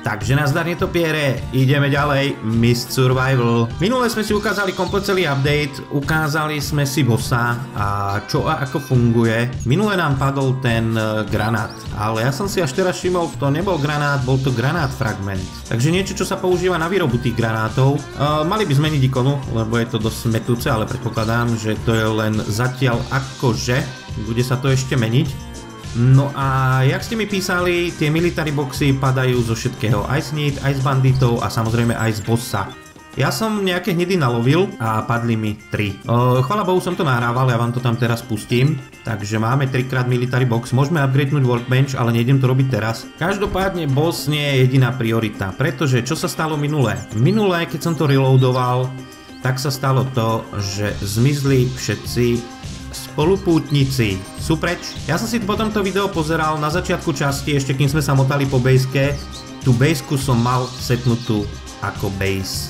Takže nazdar netopiere, ideme ďalej, Mist Survival. Minule sme si ukázali komplet celý update, ukázali sme si bossa a čo a ako funguje. Minule nám padol ten granát, ale ja som si až teraz všimol, to nebol granát, bol to granát fragment. Takže niečo, čo sa používa na výrobu tých granátov. Mali by zmeniť ikonu, lebo je to dosť smetúce, ale predpokladám, že to je len zatiaľ akože, bude sa to ešte meniť. No a jak ste mi písali, tie military boxy padajú zo všetkého, aj z nit, aj z banditov a samozrejme aj z bossa. Ja som nejaké hnidy nalovil a padli mi 3. Chvala Bohu som to nahrával, ja vám to tam teraz pustím. Takže máme 3x military box, môžeme upgradenúť workbench, ale nejdem to robiť teraz. Každopádne boss nie je jediná priorita, pretože čo sa stalo minulé? Minulé, keď som to reloadoval, tak sa stalo to, že zmizli všetci spolupútnici. Sú preč? Ja som si potom to video pozeral na začiatku časti, ešte kým sme sa motali po baseke. Tú baseku som mal setnutú ako base.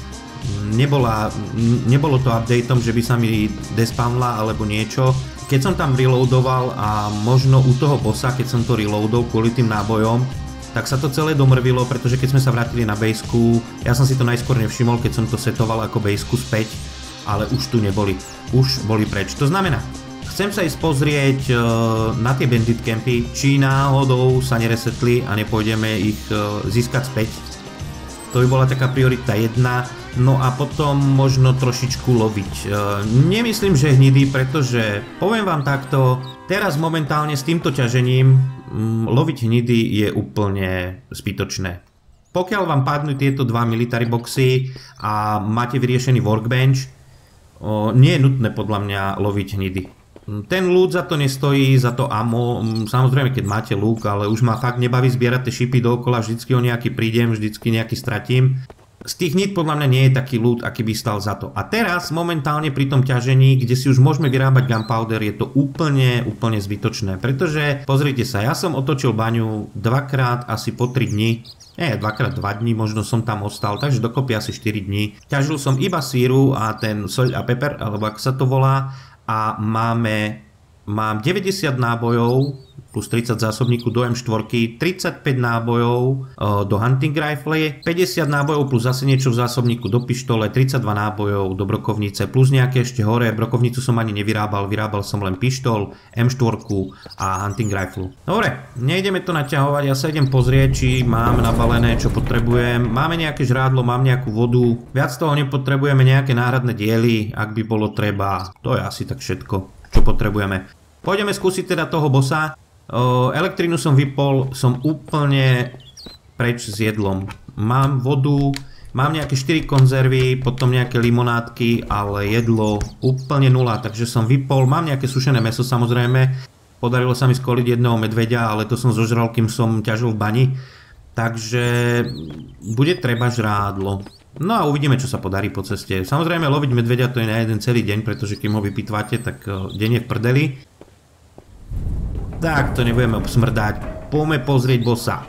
Nebolo to updateom, že by sa mi despawnla alebo niečo. Keď som tam reloadoval a možno u toho bossa, keď som to reloadol kvôli tým nábojom, tak sa to celé domrvilo, pretože keď sme sa vrátili na baseku, ja som si to najskôr nevšimol, keď som to setoval ako baseku späť, ale už tu neboli. Už boli preč. To znamená, chcem sa ísť pozrieť na tie bandit campy, či náhodou sa neresetli a nepôjdeme ich získať späť. To by bola taká priorita 1. No a potom možno trošičku loviť. Nemyslím, že hnidy, pretože poviem vám takto, teraz momentálne s týmto ťažením loviť hnidy je úplne zbytočné. Pokiaľ vám padnú tieto 2 military boxy a máte vyriešený workbench, nie je nutné podľa mňa loviť hnidy. Ten loot za to nestojí, za to ammo, samozrejme keď máte lúk, ale už ma fakt nebaví zbierať tie šipy dookola, vždycky o nejaký prídem, vždycky nejaký stratím. Z tých hnid podľa mňa nie je taký loot, aký by stal za to. A teraz momentálne pri tom ťažení, kde si už môžeme vyrábať gunpowder, je to úplne zbytočné. Pretože, pozrite sa, ja som otočil baňu dvakrát asi po 3 dni. Nie, 2x2 dní možno som tam ostal, takže dokopy asi 4 dní. Ťažil som iba síru a ten soľ a pepper, alebo ako sa to volá. A mám 90 nábojov plus 30 zásobníku do M4, 35 nábojov do hunting rifle, 50 nábojov plus zase niečo v zásobníku do pištole, 32 nábojov do brokovnice plus nejaké ešte hore. Brokovnicu som ani nevyrábal, vyrábal som len pištol, M4 a hunting rifle. Dobre, nejdeme to naťahovať, ja sa idem pozrieť, či mám nabalené, čo potrebujem. Máme nejaké žrádlo, mám nejakú vodu, viac toho nepotrebujeme, nejaké náhradné diely, ak by bolo treba. To je asi tak všetko, čo potrebujeme. Pôjdeme skúsiť teda toho bossa. Elektrínu som vypol, som úplne preč s jedlom. Mám vodu, mám nejaké 4 konzervy, potom nejaké limonádky, ale jedlo úplne nula, takže som vypol. Mám nejaké sušené mäso samozrejme, podarilo sa mi skoliť jedného medveďa, ale to som zožral, kým som ťažil v bani. Takže bude treba žrádlo. No a uvidíme, čo sa podarí po ceste. Samozrejme loviť medveďa to je na jeden celý deň, pretože kým ho vypitvate, tak deň je v prdeli. Tak to nebudeme obsmrdať. Poďme pozrieť bossa.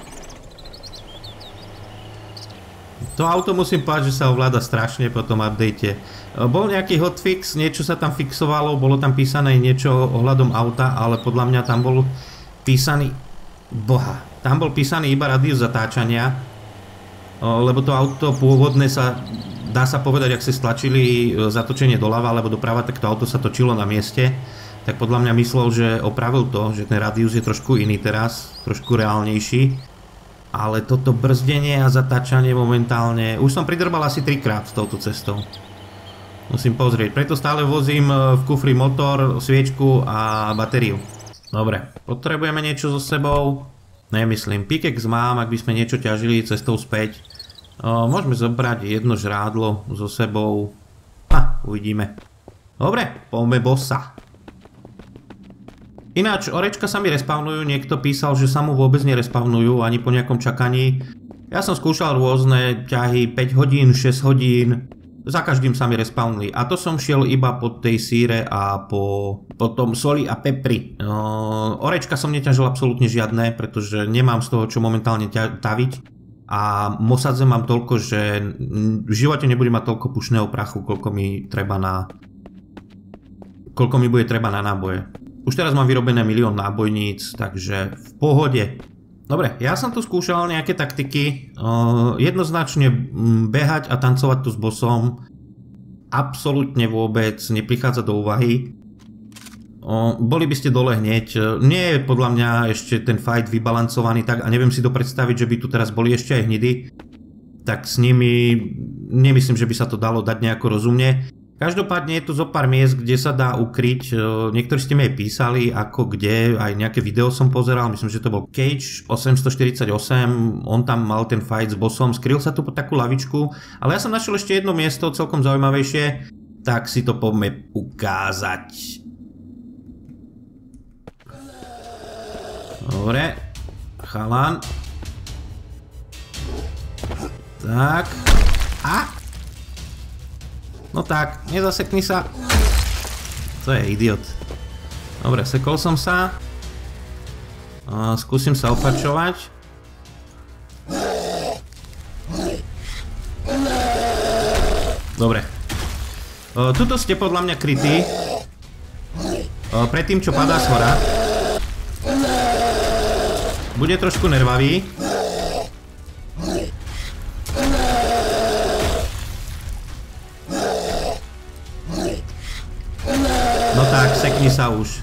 To auto musím povedať, že sa ovláda strašne po tom update. Bol nejaký hotfix, niečo sa tam fixovalo, bolo tam písané niečo ohľadom auta, ale podľa mňa tam bol písaný... Boha, tam bol písaný iba radius zatáčania, lebo to auto pôvodné sa... Dá sa povedať, ak si stlačili zatočenie doľava alebo doprava, tak to auto sa točilo na mieste. Tak podľa mňa myslel, že opravil to, že ten radius je trošku iný teraz, trošku reálnejší. Ale toto brzdenie a zatáčanie momentálne... Už som pridrbal asi 3-krát touto cestou. Musím pozrieť. Preto stále vozím v kufri motor, sviečku a batériu. Dobre, potrebujeme niečo so sebou. Nemyslím. Pickaxe mám, ak by sme niečo ťažili cestou späť. Môžeme zobrať jedno žrádlo so sebou. Uvidíme. Dobre, poďme bossa. Ináč, orečka sa mi respawnujú, niekto písal, že sa mu vôbec nerespawnujú ani po nejakom čakaní. Ja som skúšal rôzne ťahy, 5 hodín, 6 hodín, za každým sa mi respawnli. A to som šiel iba po tej síre a po tom soli a pepri. Orečka som neťažil absolútne žiadne, pretože nemám z toho čo momentálne taviť. A mosadze mám toľko, že v živote nebudem mať toľko pušného prachu, koľko mi bude treba na náboje. Už teraz mám vyrobené 1 000 000 nábojníc, takže v pohode. Dobre, ja som tu skúšal nejaké taktiky, jednoznačne behať a tancovať tu s bossom absolútne vôbec neprichádza do úvahy. Boli by ste dole hneď, nie je podľa mňa ešte ten fight vybalancovaný tak a neviem si to predstaviť, že by tu teraz boli ešte aj hnidy, tak s nimi nemyslím, že by sa to dalo dať nejako rozumne. Každopádne je tu zo pár miest, kde sa dá ukryť, niektorí ste mi aj písali, ako kde, aj nejaké video som pozeral, myslím, že to bol Cage 848, on tam mal ten fight s bossom, skryl sa tu pod takú lavičku, ale ja som našiel ešte jedno miesto, celkom zaujímavejšie, tak si to poďme ukázať. Dobre, chalan. Tak, a... No tak, nezasekni sa. To je idiot. Dobre, sekol som sa. Skúsim sa opačovať. Dobre. Tuto ste podľa mňa krytí. Pred tým, čo padá z hora. Bude trošku nervavý. No tak, sekni sa už.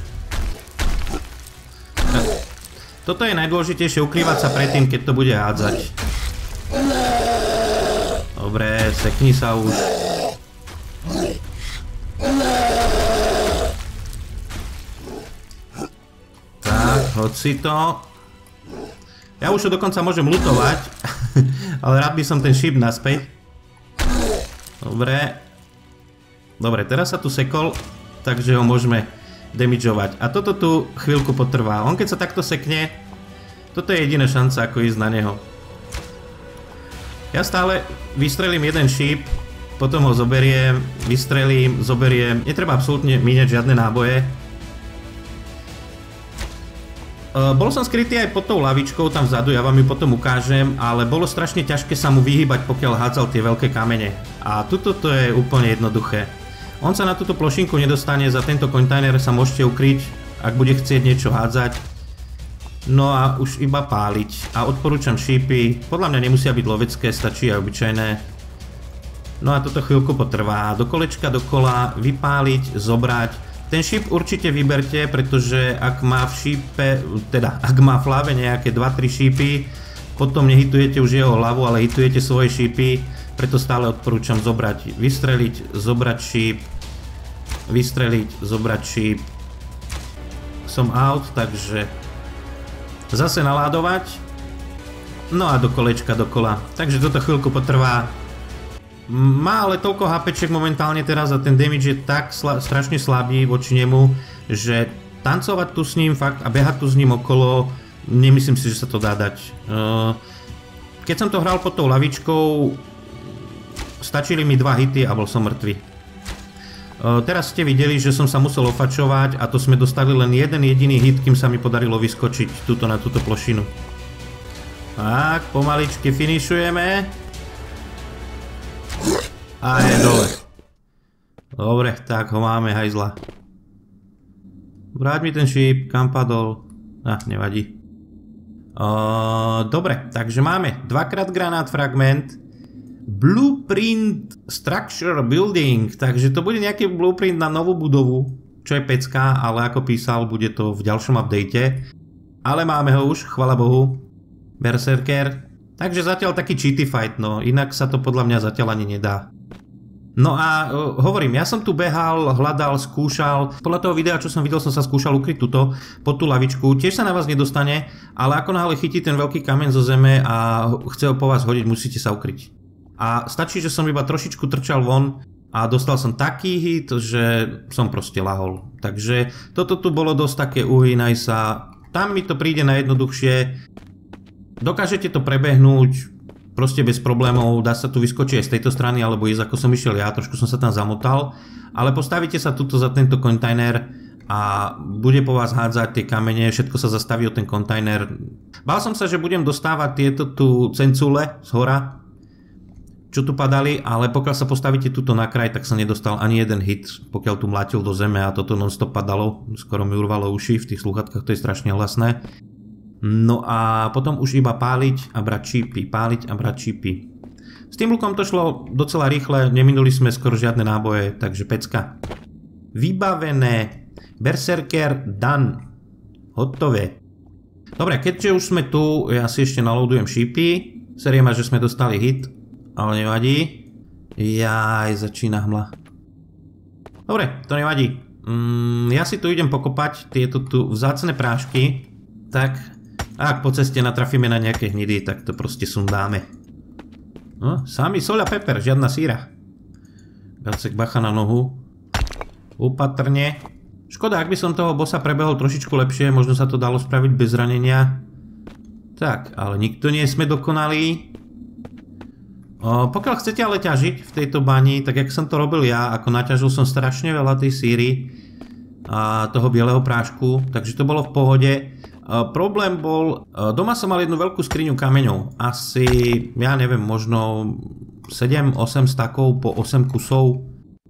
Toto je najdôležitejšie, ukrývať sa predtým, keď to bude hádzať. Dobre, sekni sa už. Tak, hoď si to. Ja už ho dokonca môžem lutovať, ale rád by som ten šíp naspäť. Dobre. Dobre, teraz sa tu sekol. Takže ho môžeme damageovať. A toto tu chvíľku potrvá. On keď sa takto sekne, toto je jediná šanca, ako ísť na neho. Ja stále vystrelím jeden šíp, potom ho zoberiem, vystrelím, zoberiem. Netreba absolútne míňať žiadne náboje. Bol som skrytý aj pod tou lavičkou tam vzadu, ja vám ju potom ukážem, ale bolo strašne ťažké sa mu vyhýbať, pokiaľ hádzal tie veľké kamene. A tuto to je úplne jednoduché. On sa na túto plošinku nedostane, za tento kontajner sa môžete ukryť, ak bude chcieť niečo hádzať. No a už iba páliť. A odporúčam šípy, podľa mňa nemusia byť lovecké, stačí aj obyčajné. No a toto chvíľku potrvá. Do kolečka dokola, vypáliť, zobrať. Ten šíp určite vyberte, pretože ak má v šípe, teda ak má v hlave nejaké 2-3 šípy, potom nehitujete už jeho hlavu, ale hitujete svoje šípy. Preto stále odporúčam zobrať, vystreliť, zobrať šíp, vystreliť, zobrať šíp. Som out, takže zase naládovať. No a do kolečka dokola. Takže toto chvíľku potrvá. Má ale toľko HPček momentálne teraz a ten damage je tak strašne slabý voči nemu, že tancovať tu s ním fakt a behať tu s ním okolo, nemyslím si, že sa to dá dať. Keď som to hral pod tou lavičkou, stačili mi 2 hity a bol som mŕtvy. Teraz ste videli, že som sa musel ofačovať a to sme dostali len jeden jediný hit, kým sa mi podarilo vyskočiť tuto na túto plošinu. Tak, pomaličky finišujeme. A je dole. Dobre, tak ho máme, hajzla. Vráť mi ten šíp, kam padol. Nevadí. Dobre, takže máme 2x granát fragment. Blueprint Structure Building, takže to bude nejaký blueprint na novú budovu, čo je pecka, ale ako písal, bude to v ďalšom update. Ale máme ho už, chvala Bohu. Berserker. Takže zatiaľ taký cheaty fight, no inak sa to podľa mňa zatiaľ ani nedá. No a hovorím, ja som tu behal, hľadal, skúšal, podľa toho videa, čo som videl, som sa skúšal ukryť tuto, pod tú lavičku, tiež sa na vás nedostane, ale ako náhle chytí ten veľký kameň zo zeme a chce ho po vás hodiť, musíte sa ukryť. A stačí, že som iba trošičku trčal von a dostal som taký hit, že som proste lahol. Takže toto tu bolo dosť také uhýnaj sa, tam mi to príde najjednoduchšie, dokážete to prebehnúť proste bez problémov, dá sa tu vyskočiť aj z tejto strany, alebo ísť ako som išiel ja, trošku som sa tam zamotal, ale postavíte sa tuto za tento kontajner a bude po vás hádzať tie kamene, všetko sa zastaví o ten kontajner. Bál som sa, že budem dostávať tieto tu cencule z hora, čo tu padali, ale pokiaľ sa postavíte tuto na kraj, tak sa nedostal ani jeden hit, pokiaľ tu mlátil do zeme a toto non-stop padalo, skoro mi urvalo uši, v tých slúchatkách to je strašne hlasné. No a potom už iba páliť a brať čipy, páliť a brať čipy. S tým lukom to šlo docela rýchle, neminuli sme skoro žiadne náboje, takže pecka. Vybavené. Berserker done. Hotové. Dobre, keďže už sme tu, ja si ešte naloadujem šípy. Série má, že sme dostali hit, ale nevadí. Jaj, začína hmla. Dobre, to nevadí. Ja si tu idem pokopať tieto tu vzácne prášky. Tak, ak po ceste natrafíme na nejaké hnidy, tak to proste sundáme. No, sami soľ a peper, žiadna síra. Gacek bacha na nohu. Opatrne. Škoda, ak by som toho bossa prebehol trošičku lepšie, možno sa to dalo spraviť bez zranenia. Tak, ale nikto nie sme dokonalí. Pokiaľ chcete ale ťažiť v tejto bani, tak jak som to robil ja, ako naťažil som strašne veľa tej síry a toho bieleho prášku, takže to bolo v pohode. Problém bol, doma som mal jednu veľkú skriňu kameňov, asi, ja neviem, možno 7-8 stakov po 8 kusov.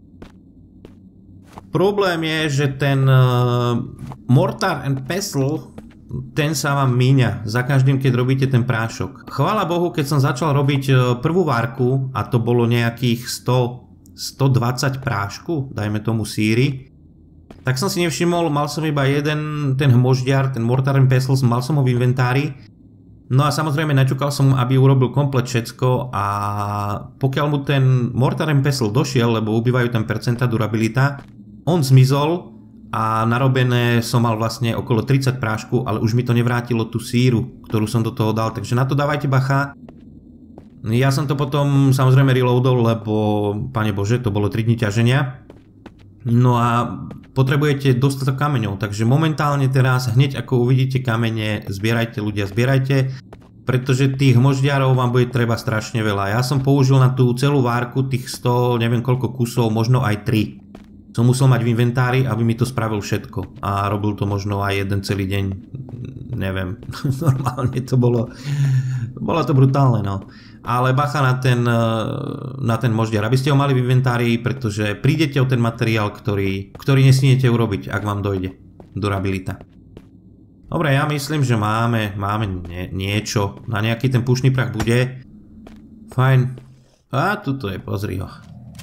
Problém je, že ten Mortar and Pestle, ten sa vám míňa za každým, keď robíte ten prášok. Chvála Bohu, keď som začal robiť prvú várku, a to bolo nejakých 120 prášku, dajme tomu síry, tak som si nevšimol, mal som iba jeden ten hmoždiar, ten Mortar and Pestle, mal som ho v inventári. No a samozrejme naťukal som, aby urobil komplet všetko a pokiaľ mu ten Mortar and Pestle došiel, lebo ubývajú tam percenta durabilita, on zmizol a narobené som mal vlastne okolo 30 prášku, ale už mi to nevrátilo tú síru, ktorú som do toho dal, takže na to dávajte bacha. Ja som to potom samozrejme reloadol, lebo, pane Bože, to bolo 3 dní ťaženia. No a potrebujete dostatok kameňov, takže momentálne teraz hneď ako uvidíte kamene, zbierajte ľudia, zbierajte, pretože tých hmoždiarov vám bude treba strašne veľa. Ja som použil na tú celú várku tých 100, neviem koľko kusov, možno aj 3. Som musel mať v inventári, aby mi to spravil všetko. A robil to možno aj jeden celý deň. Neviem. Normálne to bolo to brutálne, no. Ale bacha na ten moždiar, aby ste ho mali v inventári, pretože prídete o ten materiál, ktorý nesmiete urobiť, ak vám dojde durabilita. Dobre, ja myslím, že máme niečo. Na nejaký ten pušný prach bude. Fajn. A tuto je, pozri ho.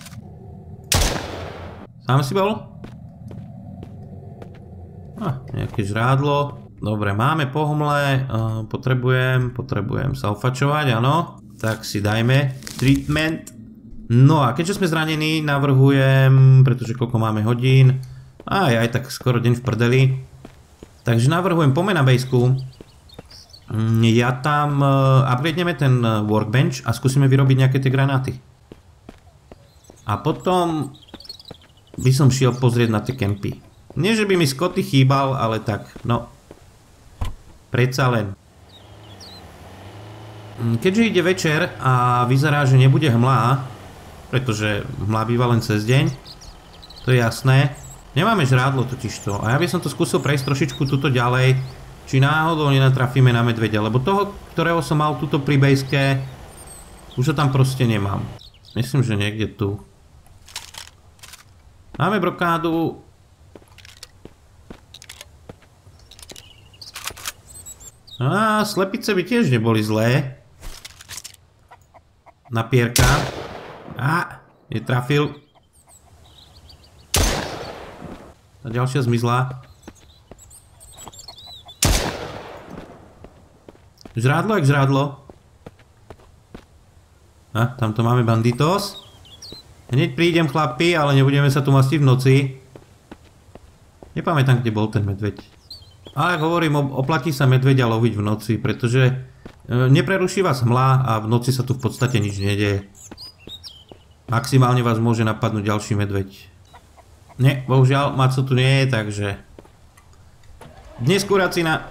Sám si bol? Nejaké žrádlo. Dobre, máme pohmle. Potrebujem sa ofačovať, áno. Tak si dajme treatment. No a keďže sme zranení, navrhujem, pretože koľko máme hodín. Aj tak skoro deň v prdeli. Takže navrhujem, poďme na bejsku. Ja tam upgradeneme ten workbench a skúsime vyrobiť nejaké tie granáty. A potom by som šiel pozrieť na tie kempy. Nie, že by mi Scotty chýbal, ale tak, no. Predsa len. Keďže ide večer a vyzerá, že nebude hmla, pretože hmla býva len cez deň, to je jasné. Nemáme žrádlo totižto a ja by som to skúsil prejsť trošičku tuto ďalej, či náhodou nenatrafíme na medveďa, lebo toho, ktorého som mal tuto pri bejske, už ho tam proste nemám. Myslím, že niekde tu. Máme brokádu. Slepice by tiež neboli zlé. Na pierka. Netrafil. A ďalšia zmizla. Žrádlo jak žrádlo. Tamto máme banditos. Hneď prídem, chlapi, ale nebudeme sa tu mastiť v noci. Nepamätám, kde bol ten medveď. Ale hovorím, oplatí sa medveďa loviť v noci, pretože nepreruší vás hmla a v noci sa tu v podstate nič nedeje. Maximálne vás môže napadnúť ďalší medveď. Nie, bohužiaľ, Maco tu nie je, takže... Dnes kuracina.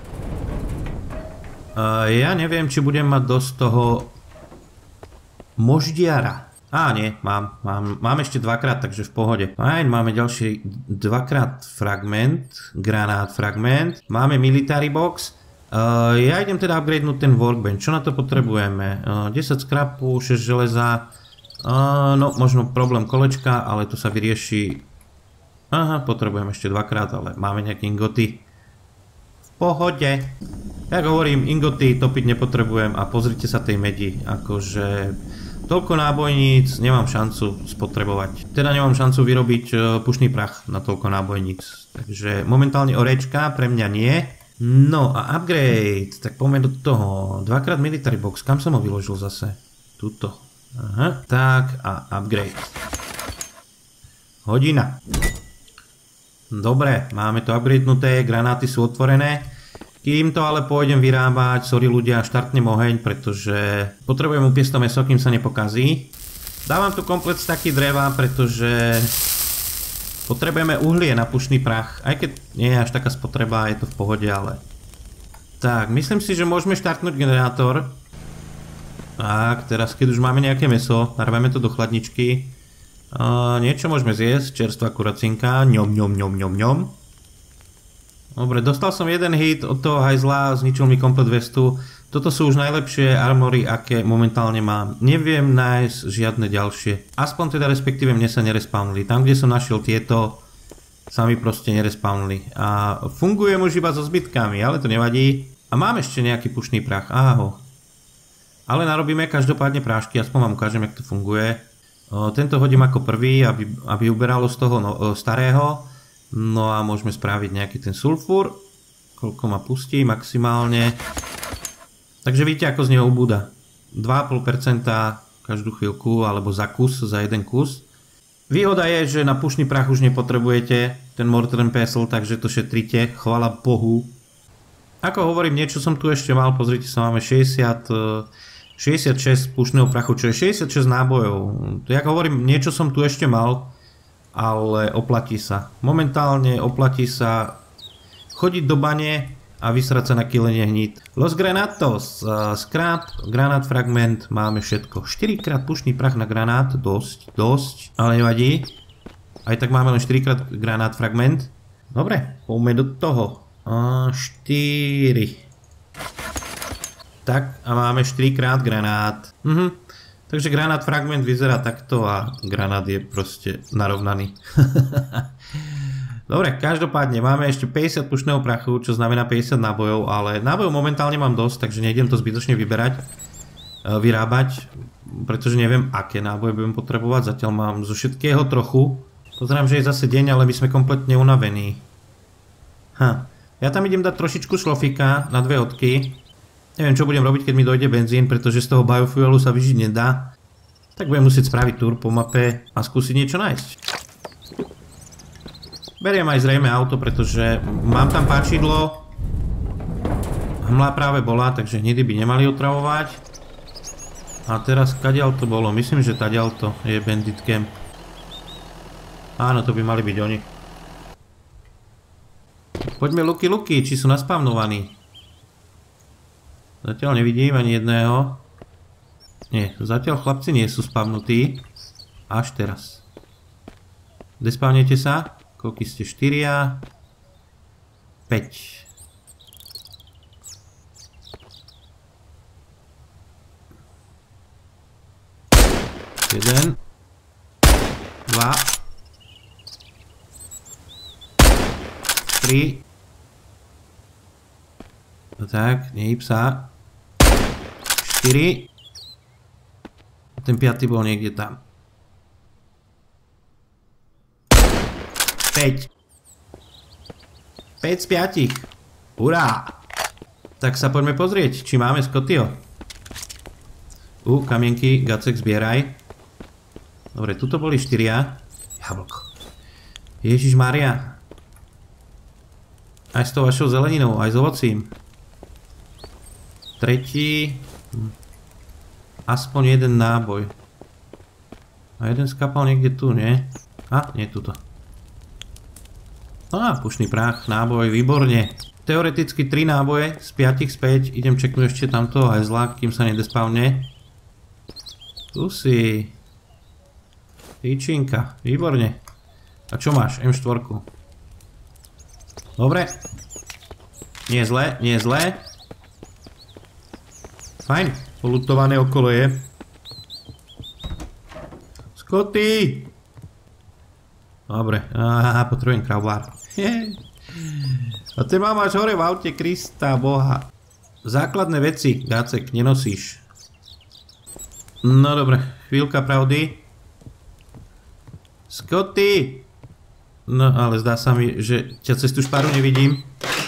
Ja neviem, či budem mať dosť toho... moždiara. Nie, mám ešte dvakrát, takže v pohode. Fajn, máme ďalší dvakrát fragment, granát fragment. Máme military box. Ja idem teda upgradenúť ten workbench. Čo na to potrebujeme? 10 scrapu, 6 železa. No, možno problém kolečka, ale to sa vyrieši. Potrebujem ešte dvakrát, ale máme nejaké ingoty. V pohode. Jak hovorím, ingoty topiť nepotrebujem a pozrite sa tej medi, akože toľko nábojníc nemám šancu spotrebovať. Teda nemám šancu vyrobiť pušný prach na toľko nábojníc. Takže momentálne orečka pre mňa nie. No a upgrade, tak poďme do toho. 2x military box, kam som ho vyložil zase? Tuto. Aha, tak a upgrade. Hodina. Dobre, máme to upgradenuté, granáty sú otvorené. Kým to ale pôjdem vyrábať, sorry ľudia, štartnem oheň, pretože potrebujem upiesť to mäso, kým sa nepokazí. Dávam tu komplet staky dreva, pretože potrebujeme uhlie na pušný prach. Aj keď nie je až taká spotreba, je to v pohode, ale... Tak, myslím si, že môžeme štartnúť generátor. Tak, teraz keď už máme nejaké mäso, narveme to do chladničky. Niečo môžeme zjesť, čerstvá kuracinka, ňom, ňom, ňom, ňom, ňom. Dobre, dostal som jeden hit od toho hajzla, zničil mi komplet vestu. Toto sú už najlepšie armory, aké momentálne mám. Neviem nájsť žiadne ďalšie. Aspoň teda respektíve mne sa nerespawnili. Tam, kde som našiel tieto, sa mi proste nerespawnili. A fungujem už iba so zbytkami, ale to nevadí. A mám ešte nejaký pušný prach, áho. Ale narobíme každopádne prášky, aspoň vám ukážem, jak to funguje. Tento hodím ako prvý, aby uberalo z toho starého. No a môžeme spraviť nejaký ten sulfur. Koľko ma pustí maximálne. Takže vidíte, ako z neho ubúda. 2,5% každú chvíľku, alebo za kus, za jeden kus. Výhoda je, že na pušný prach už nepotrebujete ten mortar and pestle, takže to šetríte. Chvala Bohu. Ako hovorím, niečo som tu ešte mal. Pozrite sa, máme 66 pušného prachu, čo je 66 nábojov. Jak hovorím, niečo som tu ešte mal. Ale oplatí sa. Momentálne oplatí sa chodiť do bane a vysrať sa na kýlenie hnít. Los granatos, scrap, granát fragment, máme všetko. 4x pušný prach na granát, dosť, ale nevadí. Aj tak máme len 4x granát fragment. Dobre, poďme do toho. 4. Tak a máme 4x granát. Takže granát fragment vyzerá takto a granát je proste narovnaný. Dobre, každopádne máme ešte 50 pušného prachu, čo znamená 50 nábojov, ale nábojov momentálne mám dosť, takže nejdem to zbytočne vyrábať, pretože neviem, aké náboje budem potrebovať. Zatiaľ mám zo všetkého trochu. Pozerám, že je zase deň, ale my sme kompletne unavení. Ja tam idem dať trošičku šlofika na 2 hodky. Neviem, čo budem robiť, keď mi dojde benzín, pretože z toho biofuelu sa vyžiť nedá. Tak budem musieť spraviť túr po mape a skúsiť niečo nájsť. Beriem aj zrejme auto, pretože mám tam páčidlo. Hmla práve bola, takže hnidy by nemali otravovať. A teraz kadiaľ to bolo? Myslím, že tadiaľ to je bandit camp. Áno, to by mali byť oni. Poďme luky, či sú naspavnovaní. Zatiaľ nevidím ani jedného. Nie, zatiaľ chlapci nie sú spavnutí. Až teraz. Despavnete sa? Koľko ste? 4, 5. Jeden. 2. 3. No tak, nehyb sa. 4. Ten 5. bol niekde tam. 5. 5 z 5. Hurá! Tak sa poďme pozrieť, či máme Scottyho. Kamienky, Gacek, zbieraj. Dobre, tuto boli 4. Jablko. Ježišmária. Aj s tou vašou zeleninou, aj s ovocím. 3. Aspoň jeden náboj. A jeden skapal niekde tu, nie? Nie tuto. Pušný prach, náboj, výborne. Teoreticky 3 náboje, z 5 späť. Idem čeknúť ešte tamto hajzla, kým sa nedespavne. Tu si. Tyčinka, výborne. A čo máš? M4. Dobre. Nie je zlé, nie je zlé. Fajn, polutované okolo je. Scotty! Dobre, potrebujem kravlár. A ty mám až hore v aute, Krista Boha. Základné veci, Gácek, nenosíš. No dobre, chvíľka pravdy. Scotty! No ale zdá sa mi, že ťa cez tú šparu nevidím.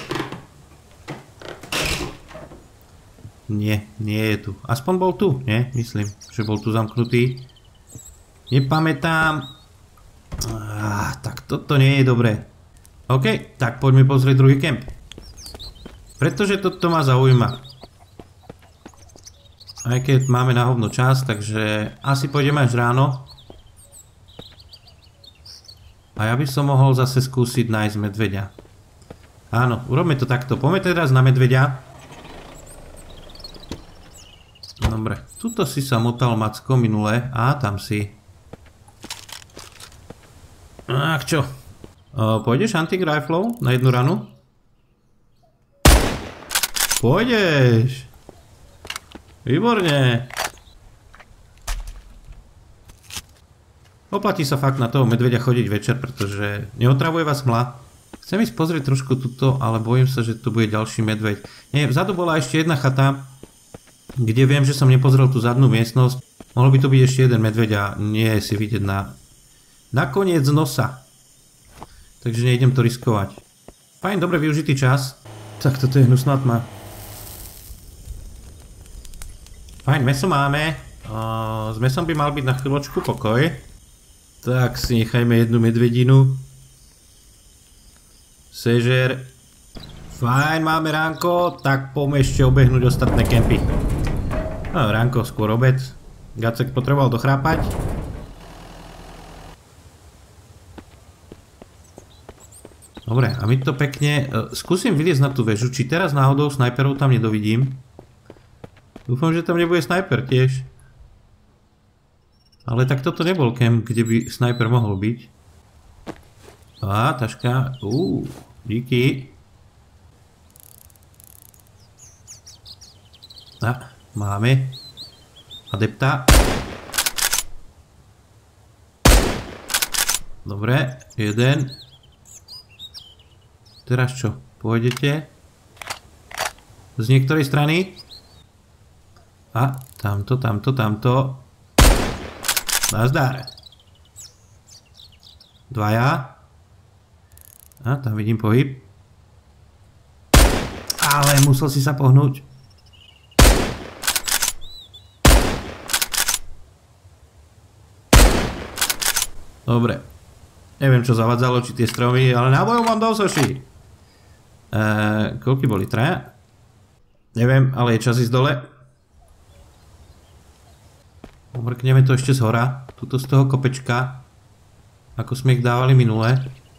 Nie, nie je tu. Aspoň bol tu, nie? Myslím, že bol tu zamknutý. Nepamätám. Tak toto nie je dobré. OK, tak poďme pozrieť druhý kemp. Pretože toto ma zaujíma. Aj keď máme na hovno čas, takže asi pôjdeme až ráno. A ja by som mohol zase skúsiť nájsť medveďa. Áno, urobme to takto. Poďme teraz na medveďa. Dobre, tuto si sa motal Macko minule. Tam si. Ach čo? Pôjdeš hunting riflou na jednu ranu? Pôjdeš! Výborne! Oplatí sa fakt na toho medveďa chodiť večer, pretože neotravuje vás mla. Chcem ísť pozrieť trošku tuto, ale bojím sa, že tu bude ďalší medveď. Nie, vzadu bola ešte jedna chata, kde viem, že som nepozrel tú zadnú miestnosť. Mohol by to byť ešte jeden medveď a nie je si vidieť na koniec nosa. Takže nejdem to riskovať. Fajn, dobre využitý čas. Tak toto je hnusná tma. Fajn, meso máme. S mesom by mal byť na chvíľočku pokoj. Tak si nechajme jednu medvedinu. Sežer. Fajn, máme ránko. Tak poďme ešte obehnúť ostatné kempy. No, ránko, skôr obed. Gacek potreboval dochrápať. Dobre, a my to pekne... Skúsim vyliezť na tú väžu, či teraz náhodou snajperov tam nedovidím. Dúfam, že tam nebude snajper tiež. Ale tak toto nebol kemp, kde by snajper mohol byť. Taška. Díky. Máme. Adepta. Dobre, jeden. Teraz čo? Pôjdete? Z niektorej strany? Tamto. Nazdar. Dvaja. Tam vidím pohyb. Ale musel si sa pohnúť. Dobre. Neviem, čo zavadzalo, či tie stromy, ale nábojov mám do soši. Koľky boli? 3? Neviem, ale je čas ísť dole. Omrkneme to ešte z hora. Tuto z toho kopečka. Ako sme ich dávali minule.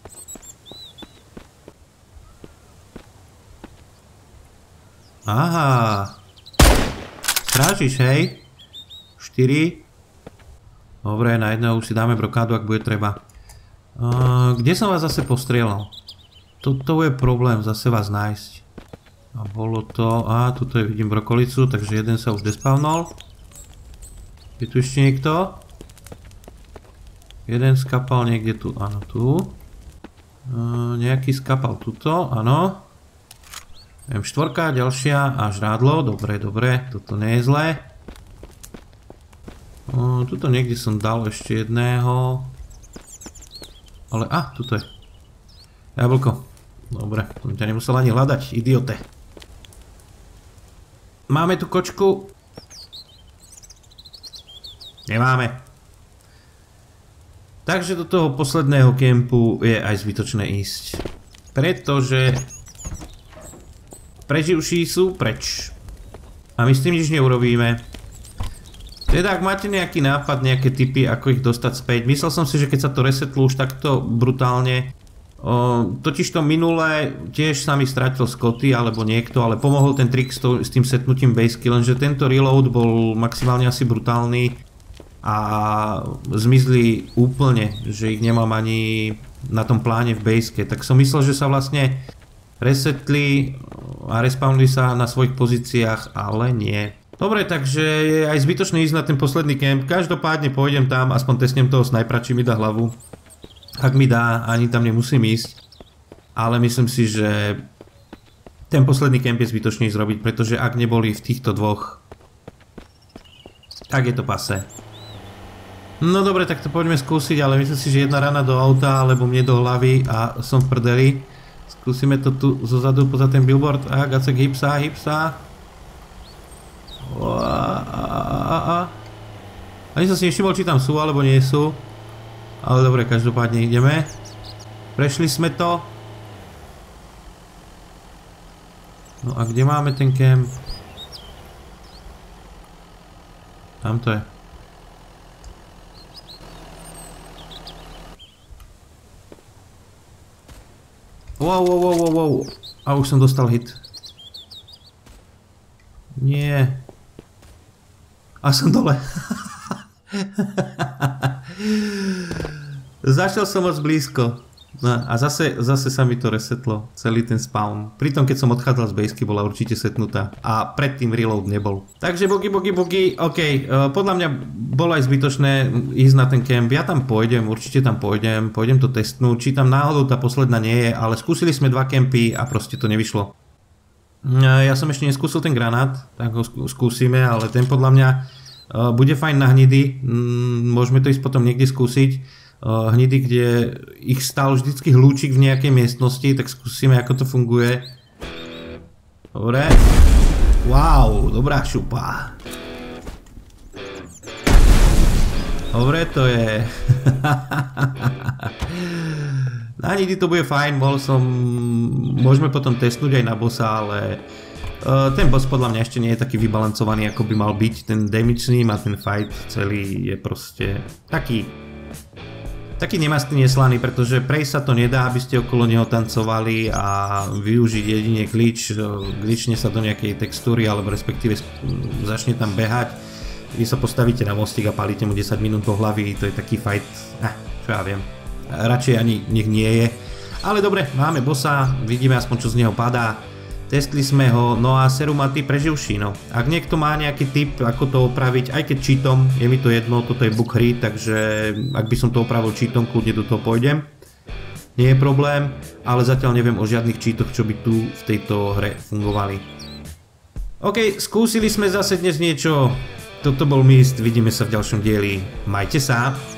Aha. Strážiš, hej? 4. Dobre, na jedného už si dáme brokádu, ak bude treba. Kde som vás zase postrieľal? Toto je problém, zase vás nájsť. A bolo to... tuto je, vidím brokolicu, takže jeden sa už despavnol. Je tu ešte niekto? Jeden skapal niekde tu, áno, tu. Nejaký skapal tuto, áno. M4, ďalšia a žrádlo, dobre, toto nie je zlé. Tuto niekde som dal ešte jedného. Ale, tuto je. Jablko. Dobre, som ťa nemusel ani hľadať, idiote. Máme tu kočku. Nemáme. Takže do toho posledného kempu je aj zbytočné ísť. Pretože preživší sú preč. A my s tým nič neurobíme. Teda ak máte nejaký nápad, nejaké tipy, ako ich dostať späť. Myslel som si, že keď sa to resetlo už takto brutálne. Totižto minulé tiež sa mi stratil Scotty alebo niekto, ale pomohol ten trik s tým setnutím baseky, lenže tento reload bol maximálne asi brutálny a zmizli úplne, že ich nemám ani na tom pláne v baseke. Tak som myslel, že sa vlastne resetli a respawnli sa na svojich pozíciách, ale nie. Dobre, takže je aj zbytočné ísť na ten posledný kemp. Každopádne pôjdem tam, aspoň testnem toho snajpera, či mi dá hlavu. Ak mi dá, ani tam nemusím ísť. Ale myslím si, že Ten posledný kemp je zbytočný zrobiť, pretože ak neboli v týchto dvoch, tak je to pase. No dobre, tak to poďme skúsiť, ale myslím si, že jedna rana do auta, alebo mne do hlavy a som v prdeli. Skúsime to tu zozadu poza ten billboard. A Gacek, hipsa. Ani som si nevšimol, či tam sú, alebo nie sú. Ale dobre, každopádne ideme. Prešli sme to. No a kde máme ten kemp? Tam to je. Wow. A už som dostal hit. Nie. A som dole. Zašiel som moc blízko. No a zase sa mi to resetlo, celý ten spawn. Pritom keď som odchádzal z basky, bola určite setnutá. A predtým reload nebol. Takže bogy, ok. Podľa mňa bolo aj zbytočné ísť na ten camp. Ja tam pôjdem, určite tam pôjdem to testnúť. Či tam náhodou tá posledná nie je, ale skúsili sme 2 campy a proste to nevyšlo. Ja som ešte neskúsil ten granát, tak ho skúsime, ale ten podľa mňa bude fajn na hnidy. Môžeme to ísť potom niekde skúsiť. Hnidy, kde ich stál vždycky hlúčik v nejakej miestnosti, tak skúsime, ako to funguje. Dobre. Wow, dobrá šupa. Dobre to je. Na hnidy to bude fajn, môžeme potom testnúť aj na bossa, ale ten boss podľa mňa ešte nie je taký vybalancovaný, ako by mal byť. Ten damage s ním a ten fight celý je proste taký nemastný, neslaný, pretože prejsť sa to nedá, aby ste okolo neho tancovali a využiť jedine glitchne sa do nejakej textúry, alebo respektíve začne tam behať. Vy sa postavíte na mostík a palíte mu 10 minút do hlavy, to je taký fight, čo ja viem. Radšej ani nech nie je. Ale dobre, máme bossa, vidíme aspoň čo z neho padá. Testli sme ho, no a Serumaty preživší, no. Ak niekto má nejaký tip, ako to opraviť, aj keď cheatom, je mi to jedno, toto je bug hry, takže ak by som to opravil cheatom, kľudne do toho pôjdem. Nie je problém, ale zatiaľ neviem o žiadnych cheatoch, čo by tu v tejto hre fungovali. OK, skúsili sme zase dnes niečo. Toto bol Myst, vidíme sa v ďalšom dieli. Majte sa!